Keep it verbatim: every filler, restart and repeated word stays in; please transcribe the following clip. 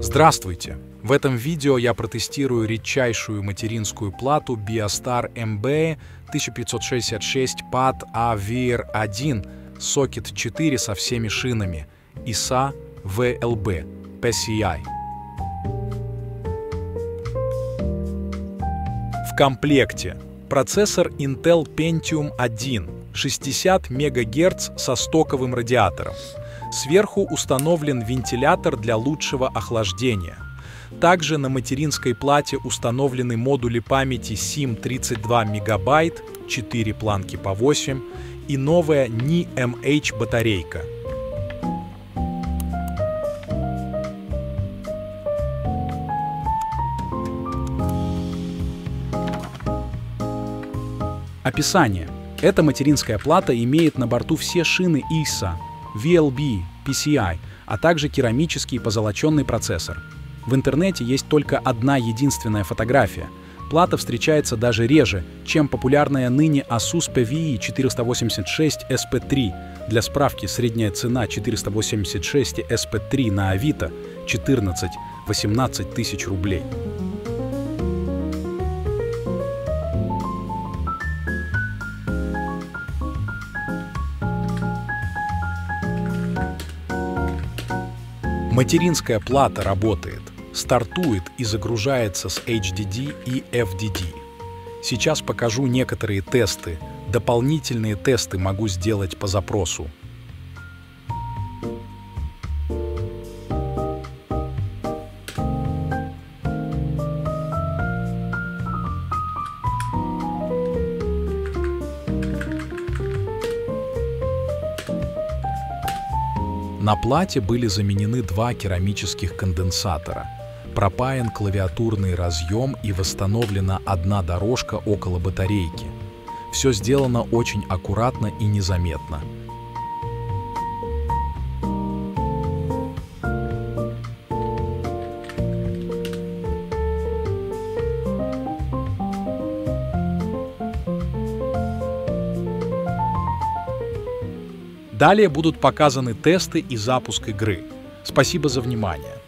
Здравствуйте! В этом видео я протестирую редчайшую материнскую плату Biostar эм би тысяча пятьсот шестьдесят шесть пад эй ви ар один сокет четыре со всеми шинами ай эс эй ви эл би пи си ай. В комплекте процессор Intel Pentium один, шестьдесят мегагерц со стоковым радиатором. Сверху установлен вентилятор для лучшего охлаждения. Также на материнской плате установлены модули памяти сим тридцать два мегабайт, четыре планки по восемь и новая ни эм эйч батарейка. Описание. Эта материнская плата имеет на борту все шины ай эс эй, ви эл би, пи си ай, а также керамический позолоченный процессор. В интернете есть только одна единственная фотография. Плата встречается даже реже, чем популярная ныне Asus пи ви и четыреста восемьдесят шесть эс пи три. Для справки, средняя цена четыреста восемьдесят шесть эс пи три на Авито четырнадцать-восемнадцать тысяч рублей. Материнская плата работает, стартует и загружается с эйч ди ди и эф ди ди. Сейчас покажу некоторые тесты. Дополнительные тесты могу сделать по запросу. На плате были заменены два керамических конденсатора, пропаян клавиатурный разъем и восстановлена одна дорожка около батарейки. Все сделано очень аккуратно и незаметно. Далее будут показаны тесты и запуск игры. Спасибо за внимание.